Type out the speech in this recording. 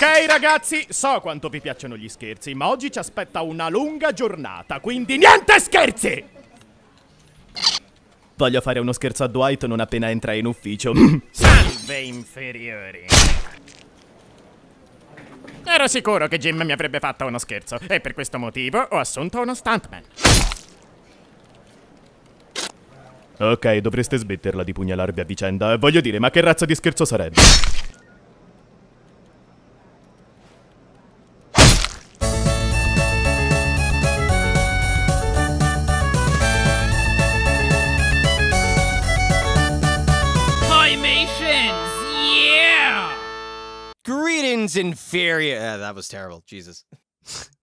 Ok ragazzi, so quanto vi piacciono gli scherzi, ma oggi ci aspetta una lunga giornata, quindi niente scherzi! Voglio fare uno scherzo a Dwight non appena entra in ufficio. Salve inferiori. Ero sicuro che Jim mi avrebbe fatto uno scherzo e per questo motivo ho assunto uno stuntman. Ok, dovreste smetterla di pugnalarvi a vicenda. Voglio dire, ma che razza di scherzo sarebbe? Greetings, inferior. That was terrible. Jesus.